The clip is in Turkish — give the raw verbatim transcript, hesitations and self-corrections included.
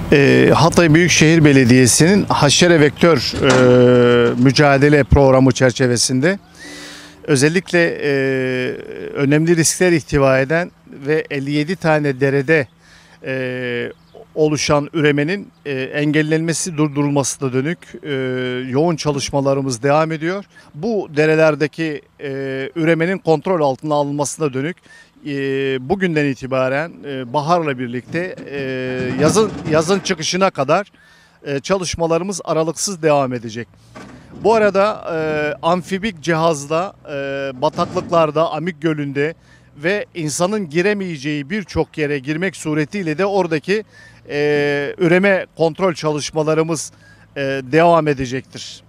E, Hatay Büyükşehir Belediyesi'nin haşere vektör e, mücadele programı çerçevesinde özellikle e, önemli riskler ihtiva eden ve elli yedi tane derede e, oluşan üremenin e, engellenmesi, durdurulmasına dönük e, yoğun çalışmalarımız devam ediyor. Bu derelerdeki e, üremenin kontrol altına alınmasına dönük e, bugünden itibaren e, baharla birlikte e, yazın yazın çıkışına kadar e, çalışmalarımız aralıksız devam edecek. Bu arada e, amfibik cihazla e, bataklıklarda, Amik Gölü'nde ve insanın giremeyeceği birçok yere girmek suretiyle de oradaki e, üreme kontrol çalışmalarımız e, devam edecektir.